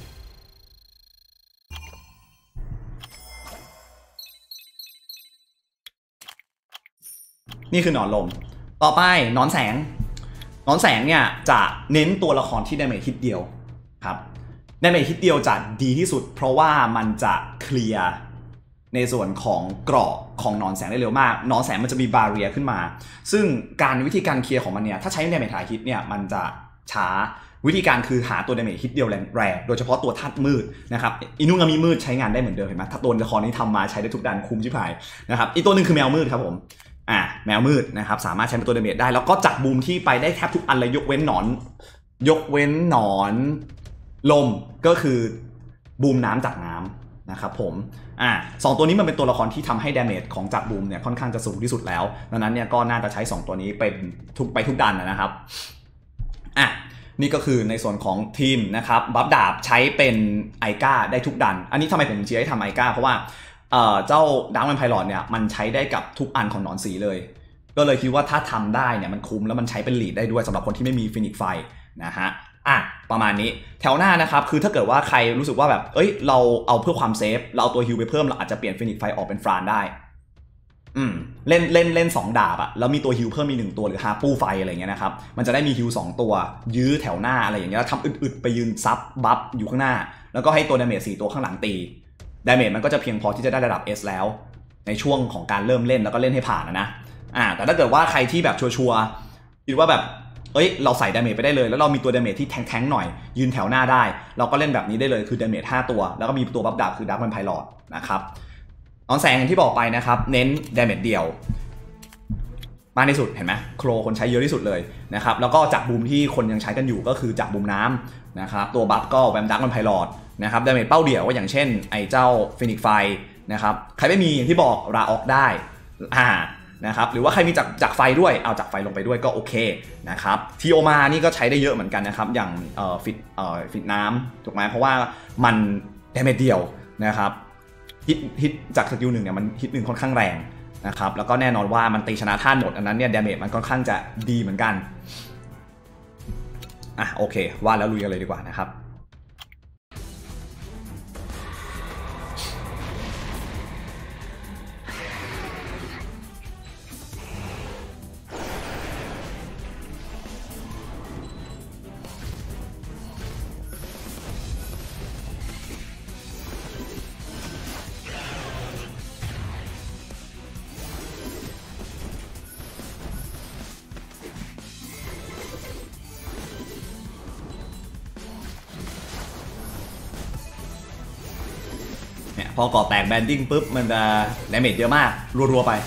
ๆนี่คือหนอนลมต่อไปหนอนแสงหนอนแสงเนี่ยจะเน้นตัวละครที่ดาเมจฮิตเดียวครับดาเมจฮิตเดียวจะดีที่สุดเพราะว่ามันจะเคลียร์ในส่วนของเกราะของนอนแสงได้เร็วมากนอนแสงมันจะมีบาเรียขึ้นมาซึ่งการวิธีการเคลียร์ของมันเนี่ยถ้าใช้ดาเมจหาฮิตเนี่ยมันจะช้าวิธีการคือหาตัวดาเมจฮิตเดียวแรงๆโดยเฉพาะตัวธาตุมืดนะครับอินุงามิมืดใช้งานได้เหมือนเดิมเห็นไหมถ้าตัวละครนี้ทำมาใช้ได้ทุกดันคุ้มชิบหายนะครับอีกตัวหนึ่งคือแมวมืดครับผมอ่าแมวมืดนะครับสามารถใช้เป็นตัวดาเมจได้แล้วก็จับบูมที่ไปได้แทบทุกอันเลยยกเว้นหนอนยกเว้นหนอนลมก็คือบูมน้ำจากน้ำนะครับผมอ่าสองตัวนี้มันเป็นตัวละครที่ทำให้ดาเมจของจับบูมเนี่ยค่อนข้างจะสูงที่สุดแล้วดังนั้นเนี่ยก็น่าจะใช้สองตัวนี้เป็นทุกไปทุกดันนะครับอ่ะนี่ก็คือในส่วนของทีมนะครับบัฟดาบใช้เป็นไอก้าได้ทุกดันอันนี้ทำไมผมเชียร์ให้ทำไอก้าเพราะว่าเอ่อเจ้าดาร์กแวมไพร์ลอร์ดเนี่ยมันใช้ได้กับทุกอันของหนอนสีเลยก็เลยคิดว่าถ้าทำได้เนี่ยมันคุ้มแล้วมันใช้เป็นลีดได้ด้วยสำหรับคนที่ไม่มีฟินิกไฟนะฮะอ่ะประมาณนี้แถวหน้านะครับคือถ้าเกิดว่าใครรู้สึกว่าแบบเอ้ยเราเอาเพื่อความเซฟเราเอาตัวฮิลไปเพิ่มเราอาจจะเปลี่ยนฟินิกไฟออกเป็นฟรานได้อืมเล่นเล่นเล่นสองดาบอะแล้วมีตัวฮิลเพิ่มมีหนึ่งตัวหรือฮาปูไฟอะไรเงี้ยนะครับมันจะได้มีฮิลสองตัวยื้อแถวหน้าอะไรอย่างเงี้ยแล้วทำอึดๆไปยืนซับบัฟอยู่ข้างหน้าแล้วก็ให้ตัวดาเมจสี่ตัวข้างหลังตีดาเมจมันก็จะเพียงพอที่จะได้ระดับ S แล้วในช่วงของการเริ่มเล่นแล้วก็เล่นให้ผ่านนะนะอ่าแต่ถ้าเกิดว่าใครที่แบบชัวร์ๆคิดว่าแบบเอ้ยเราใส่ดาเมจไปได้เลยแล้วเรามีตัวดาเมจที่แทงๆหน่อยยืนแถวหน้าได้เราก็เล่นแบบนี้ได้เลยคือดาเมจห้าตัวแล้วก็มีตัวบัฟดาบคือดาร์กแวมไพร์ลอร์ดนะครับนอนแสงอย่างที่บอกไปนะครับเน้นดาเมจเดียวมากที่สุดเห็นไหมโครคนใช้เยอะที่สุดเลยนะครับแล้วก็จากบูมที่คนยังใช้กันอยู่ก็คือจากบูมน้ำนะครับตัวบัฟก็แวมดาร์กแวมไพร์ลอร์ดนะครับดาเมจเป้าเดี่ยวก็อย่างเช่นไอ้เจ้าฟินิกไฟนะครับใครไม่มีอย่างที่บอกราออกได้อ่านะครับหรือว่าใครมีจากจากไฟด้วยเอาจากไฟลงไปด้วยก็โอเคนะครับทีโอมานี่ก็ใช้ได้เยอะเหมือนกันนะครับอย่างเอ่อฟิตเอ่อฟิตน้ำถูกไหมเพราะว่ามันดาเมจเดียวนะครับฮิตฮิตจากสกิลหนึ่งเนี่ยมันฮิตหนึ่งค่อนข้างแรงนะครับแล้วก็แน่นอนว่ามันตีชนะท่านหมดอันนั้นเนี่ยดาเมจมันค่อนข้างจะดีเหมือนกันอ่ะโอเคว่าแล้วลุยกันเลยดีกว่านะครับพอก่อแตกแบนดิ้งปุ๊บมันจะดาเมจเยอะมากรัวๆไป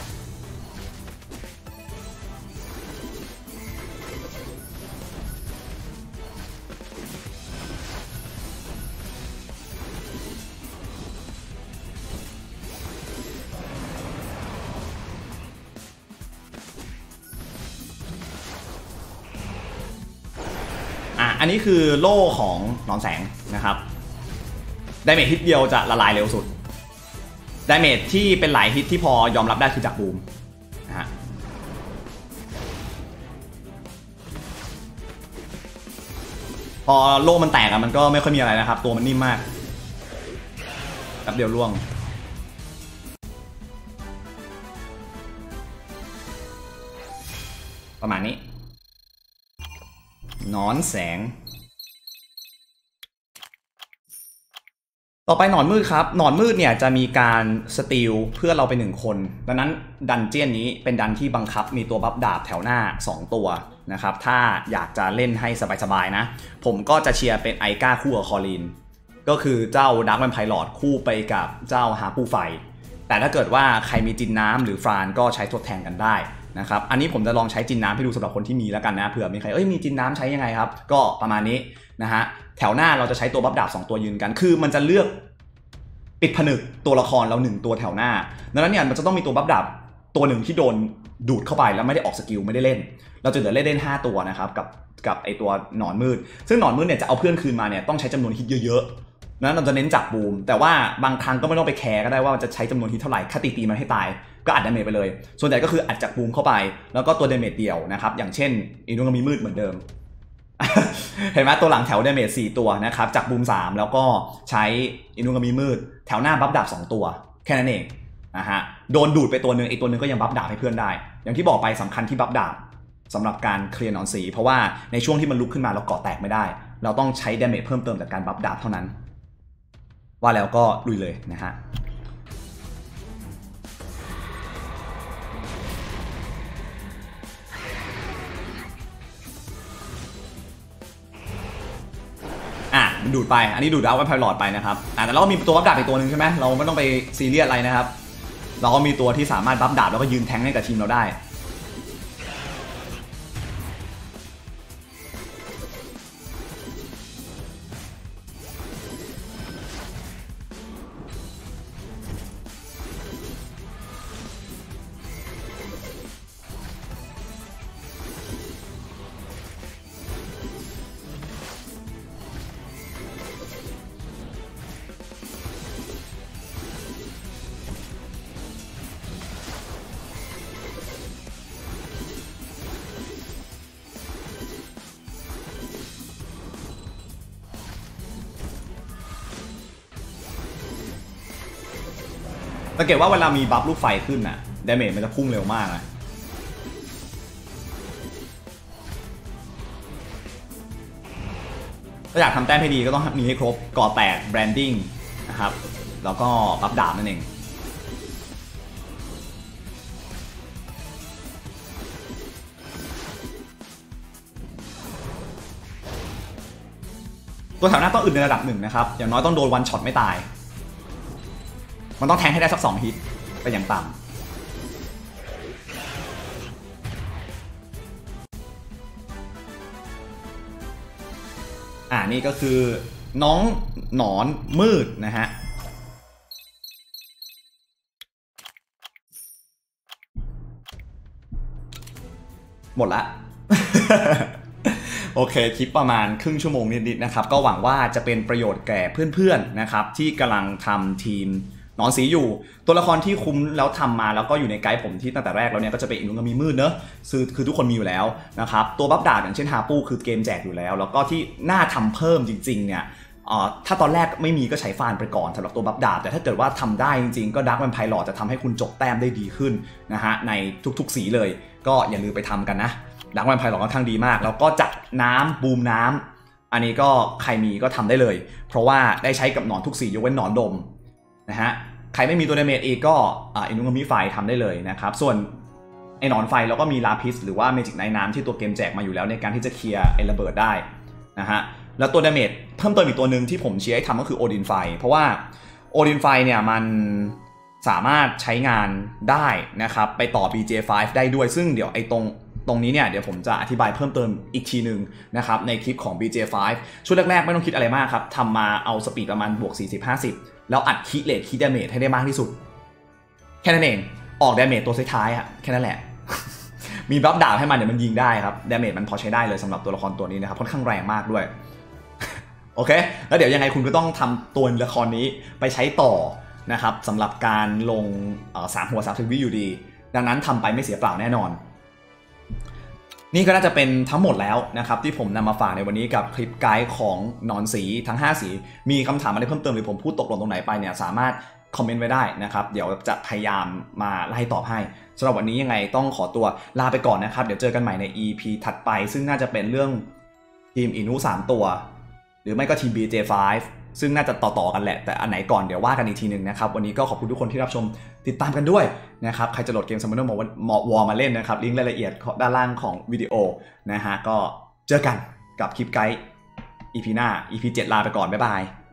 อันนี้คือโล่ของหนอนแสงนะครับดาเมจฮิตเดียวจะละลายเร็วสุดดาเมจที่เป็นหลายฮิตที่พอยอมรับได้คือจากบูมนะฮะพอโล่มันแตกอะมันก็ไม่ค่อยมีอะไรนะครับตัวมันนิ่มมากแป๊บเดียวล่วงประมาณนี้หนอนแสงต่อไปหนอนมืดครับหนอนมืดเนี่ยจะมีการสตีลเพื่อเราไปหนึ่งคนดังนั้นดันเจี้ยนนี้เป็นดันที่บังคับมีตัวบัฟดาบแถวหน้าสองตัวนะครับถ้าอยากจะเล่นให้สบายๆนะผมก็จะเชียร์เป็นไอก้าคู่กับคอรีนก็คือเจ้าดาร์กแวมไพร์ลอร์ดคู่ไปกับเจ้าฮาปูไฟแต่ถ้าเกิดว่าใครมีจินน้ำหรือฟรานก็ใช้ทดแทนกันได้นะครับอันนี้ผมจะลองใช้จินน้ำให้ดูสำหรับคนที่มีแล้วกันนะเผื่อมีใครเอ้ยมีจินน้ำใช้ยังไงครับก็ประมาณนี้นะฮะแถวหน้าเราจะใช้ตัวบัฟดาบสองตัวยืนกันคือมันจะเลือกปิดผนึกตัวละครเราหนึ่งตัวแถวหน้าดังนั้นเนี่ยมันจะต้องมีตัวบัฟดาบตัวหนึ่งที่โดนดูดเข้าไปแล้วไม่ได้ออกสกิลไม่ได้เล่นเราจะเหลือเล่นเล่นห้าตัวนะครับกับกับไอตัวหนอนมืดซึ่งหนอนมืดเนี่ยจะเอาเพื่อนคืนมาเนี่ยต้องใช้จำนวนฮิตเยอะๆนั้นเราจะเน้นจับบูมแต่ว่าบางครั้งก็ไม่ต้องไปแคร์ก็ได้ว่ามันจะใช้จำนวนฮิตเท่าไหร่ค่าตีตีมันให้ตายก็อัดดาเมจไปเลยส่วนใหญ่ก็คืออัดจากบูมเข้าไปแล้วก็ตัวดาเมจเดี่ยวนะครับอย่างเช่นอินุงามิมืดเหมือนเดิม เห็นไหมตัวหลังแถวดาเมจสี่ตัวนะครับจากบูมสามแล้วก็ใช้อินุงามิมืดแถวหน้าบัฟดาบสองตัวแค่นั้นเองนะฮะโดนดูดไปตัวนึงไอตัวนึงก็ยังบัฟดาบให้เพื่อนได้อย่างที่บอกไปสำคัญที่บัฟดาบสำหรับการเคลียร์หนอนสีเพราะว่าในช่วงที่มันลุกขึ้นมาเราเกาะแตกไม่ได้เราต้องใช้ดาเมจเพิ่มเติมจากการบัฟดาบเท่านั้นว่าแล้วก็ลุยเลยนะฮะอ่ะดูดไปอันนี้ดูดเอาไว้ไพลอตไปนะครับอ่ะแต่เราก็มีตัวบัฟดาบอีกตัวหนึ่งใช่ไหมเราไม่ต้องไปซีเรียสอะไรนะครับเราก็มีตัวที่สามารถบัฟดาบแล้วก็ยืนแทงให้กับทีมเราได้สังเกตว่าเวลามีบัฟลูกไฟขึ้นน่ะดาเมจมันจะพุ่งเร็วมากนะถ้าอยากทำแต้มให้ดีก็ต้องมีให้ครบก่อแตกแบรนดิ้งนะครับแล้วก็บัฟดาบนั่นเองตัวแถวหน้าต้องอึดในระดับหนึ่งนะครับอย่างน้อยต้องโดนวันช็อตไม่ตายมันต้องแทงให้ได้สักสองฮิตไปอย่างต่ำอ่านี่ก็คือน้องหนอนมืดนะฮะหมดละ โอเคคลิปประมาณครึ่งชั่วโมงนิดๆนะครับก็หวังว่าจะเป็นประโยชน์แก่เพื่อนๆนะครับที่กำลังทำทีมหนอนสีอยู่ตัวละครที่คุ้มแล้วทำมาแล้วก็อยู่ในไกด์ผมที่ตั้งแต่แรกแล้วเนี่ยก็จะเป็นอินุงามิมืดเนอะคือคือทุกคนมีอยู่แล้วนะครับตัวบัฟดาบอย่างเช่นฮาปูคือเกมแจกอยู่แล้วแล้วก็ที่น่าทำเพิ่มจริงๆเนี่ยถ้าตอนแรกไม่มีก็ใช้ฟานไปก่อนสำหรับตัวบัฟดาบแต่ถ้าเกิดว่าทำได้จริงๆก็ดาร์กแวมไพร์ลอร์ดจะทำให้คุณจบแต้มได้ดีขึ้นนะฮะในทุกๆสีเลยก็อย่าลืมไปทำกันนะดาร์กแวมไพร์ลอร์ดค่อนข้างดีมากแล้วก็จัดน้ำบูมน้ำอันนี้ก็ใครมีก็ทำได้เลยเพราะว่าได้ใช้กับหนอนทุกสียกเว้นหนอนดมนะฮะใครไม่มีตัวดาเมจอีกก็อินุงามิไฟทำได้เลยนะครับส่วนไอ้หนอนไฟเราก็มีลาพิสหรือว่าเมจิกไนท์น้ำที่ตัวเกมแจกมาอยู่แล้วในการที่จะเคลียร์ไอ้ระเบิดได้นะฮะแล้วตัวดาเมจเพิ่มเติมอีกตัวหนึ่งที่ผมเชียร์ให้ทำก็คือโอดินไฟเพราะว่าโอดินไฟเนี่ยมันสามารถใช้งานได้นะครับไปต่อ บี เจ ไฟว์ ได้ด้วยซึ่งเดี๋ยวไอ้ตรงตรงนี้เนี่ยเดี๋ยวผมจะอธิบายเพิ่มเติมอีกทีหนึ่งนะครับในคลิปของ บี เจ ไฟว์ ช่วงแรกๆไม่ต้องคิดอะไรมากครับทำมาเอาสปีดประมาณบวก สี่สิบ ห้าสิบ แล้วอัดคีย์เรทคีย์ดาเมจให้ได้มากที่สุดแค่นั้นเองออกดาเมจตัวท้ายๆอะแค่นั้นแหละ มีบัฟดาบให้มันเดี๋ยวมันยิงได้ครับดาเมจมันพอใช้ได้เลยสำหรับตัวละครตัวนี้นะครับค่อนข้างแรงมากด้วย โอเคแล้วเดี๋ยวยังไงคุณก็ต้องทำตัวละครนี้ไปใช้ต่อนะครับสำหรับการลงสามหัวสามสิบวิอยู่ดีดังนั้นทำไปไม่เสียเปล่าแน่นอนนี่ก็น่าจะเป็นทั้งหมดแล้วนะครับที่ผมนำมาฝากในวันนี้กับคลิปไกด์ของนอนสีทั้งห้าสีมีคำถามอะไรเพิ่มเติมหรือผมพูดตกหล่นตรงไหนไปเนี่ยสามารถคอมเมนต์ไว้ได้นะครับเดี๋ยวจะพยายามมาไล่ตอบให้สำหรับวันนี้ยังไงต้องขอตัวลาไปก่อนนะครับเดี๋ยวเจอกันใหม่ใน อี พี ถัดไปซึ่งน่าจะเป็นเรื่องทีมอินุสามตัวหรือไม่ก็ทีม บี เจ ไฟว์ ซึ่งน่าจะต่อๆกันแหละแต่อันไหนก่อนเดี๋ยวว่ากันอีกทีหนึ่งนะครับวันนี้ก็ขอบคุณทุกคนที่รับชมติดตามกันด้วยนะครับใครจะโหลดเกม Summoner War มาเล่นนะครับลิงก์รายละเอียดด้านล่างของวิดีโอนะฮะก็เจอกันกับคลิปไกด์ อี พี หน้า อี พี เจ็ดลาไปก่อนบ๊ายบาย